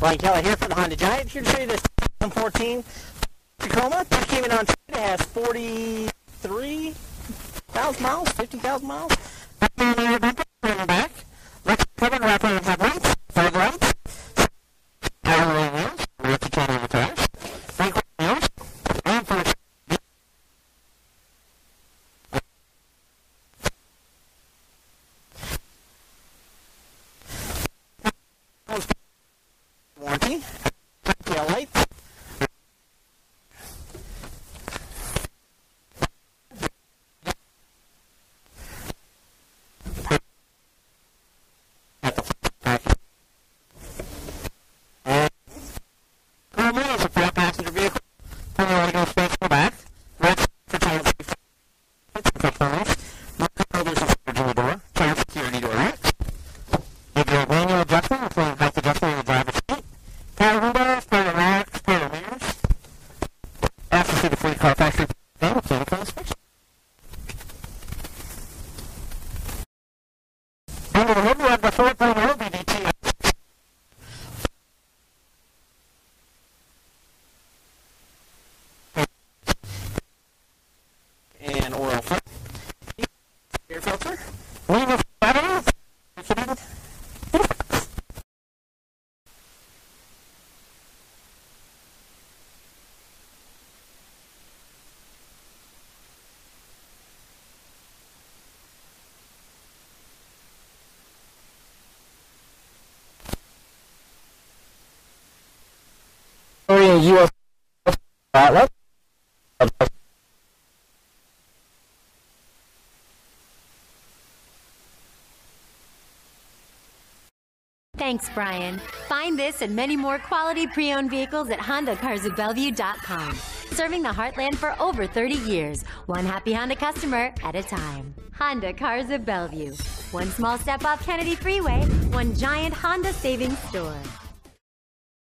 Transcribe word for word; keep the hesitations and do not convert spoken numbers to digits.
Brian Kelly here for the Honda Giant. Here to show you this twenty fourteen Tacoma. This came in on trade. It has forty-three thousand miles, fifty thousand miles. Back. Let's cover the wrapper of headlights, fog lights, power wheels, replicating the tires, brake wheels, and for warranty, tail lights, and normally is a four passenger vehicle, plenty of legal space in the back, racks for child safety, controls, multiple holders and storage in the door, child security door racks. You do a manual adjustment, including height adjustment in the driver's seat. Power windows, power racks, power mirrors. Ask to see the free CARFAX Buyback inspection. Under the hood, we have the four W D T and oil filter, air filter, lever batteries. U S outlet. Thanks, Brian. Find this and many more quality pre-owned vehicles at Honda Cars Of Bellevue dot com. Serving the heartland for over thirty years, one happy Honda customer at a time. Honda Cars of Bellevue. One small step off Kennedy Freeway, one giant Honda savings store.